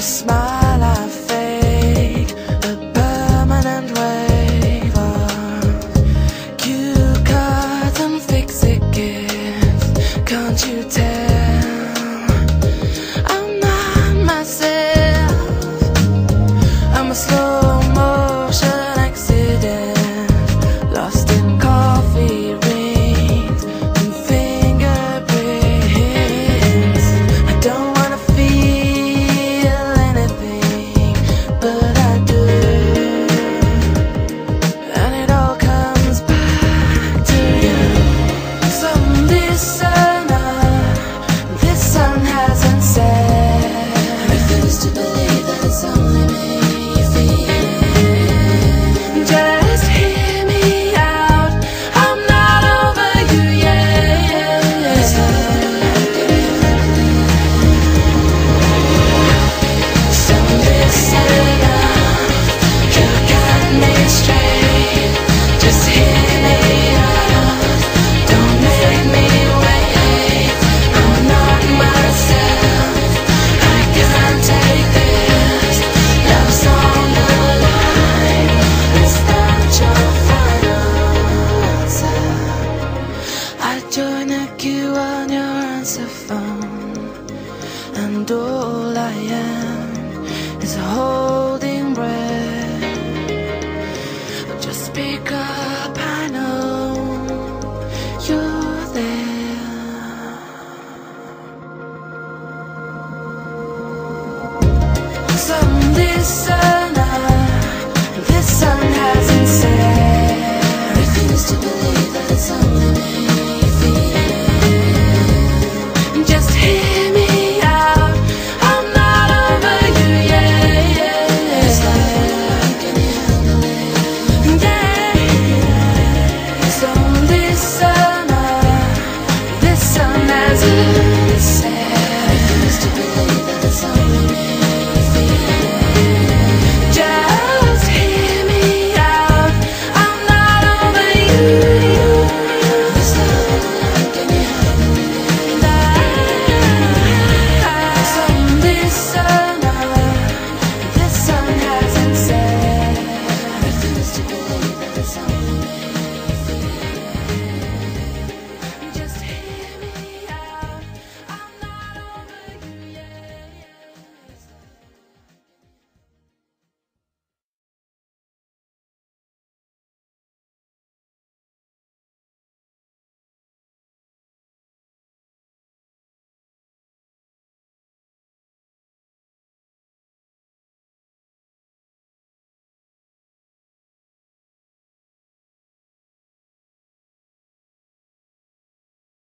smile I fake, a permanent wave of you cut and fix it, kiss. Can't you tell I'm not myself? I'm a slow motion accident, lost in coffee rings and fingerprints. I don't wanna feel anything, but I do, and it all comes back to you. So listen up, this sun hasn't set. I refuse to believe that it's only me. Just hear me out, I'm not over you yet. So listen up, you got me straight. Just hear me out, don't make me wait. I'm not myself, I can't take this. Love's on the line, is that your final answer? I join a queue on your answer phone, and all I am is a holding breath. Just pick up, I know you're there. So listen up, this sun hasn't set. I refuse to believe that it's only me.